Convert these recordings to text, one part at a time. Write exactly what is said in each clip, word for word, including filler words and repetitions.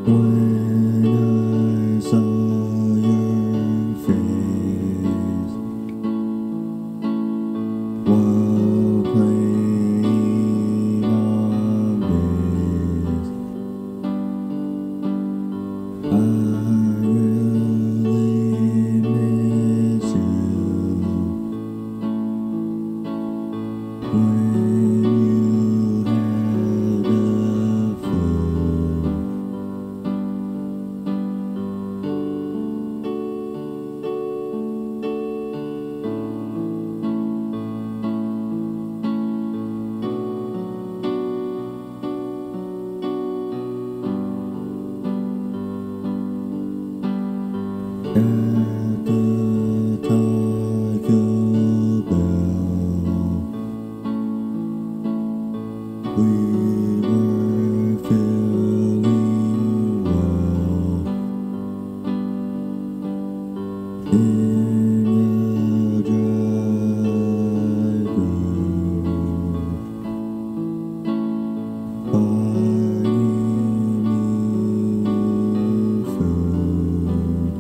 When I saw your face while playing on bass, I really miss you. When you had a flu, at the Taco Bell, we were feeling well in the drive-thru, buying me food.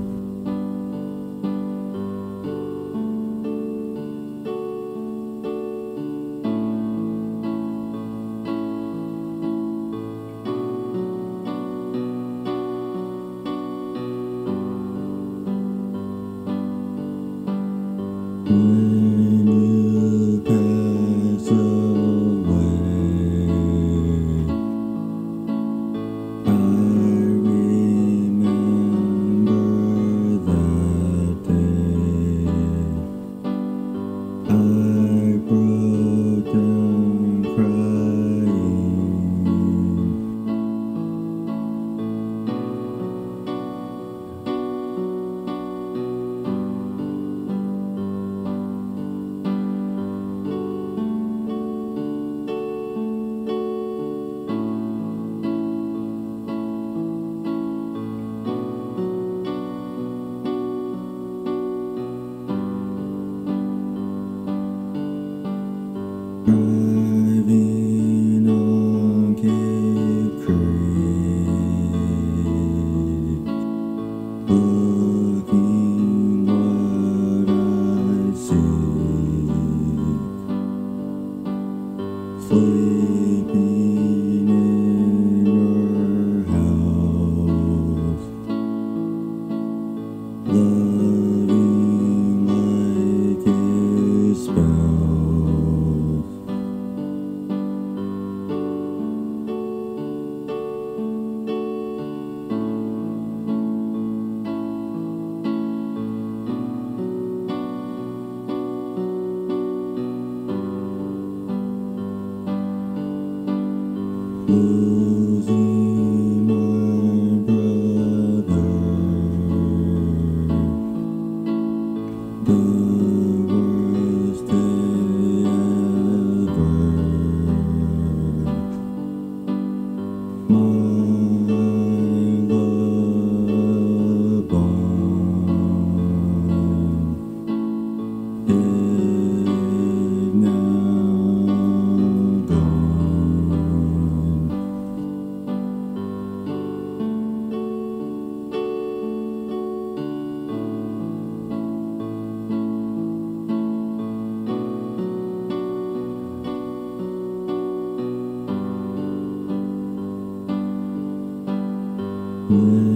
When you pass away, I remember that day. I broke down crying. Driving on Cape Creek, looking what I see, sleeping in your house, loving like a spouse. Losing my brother, the worst day ever. My loved one is now gone. When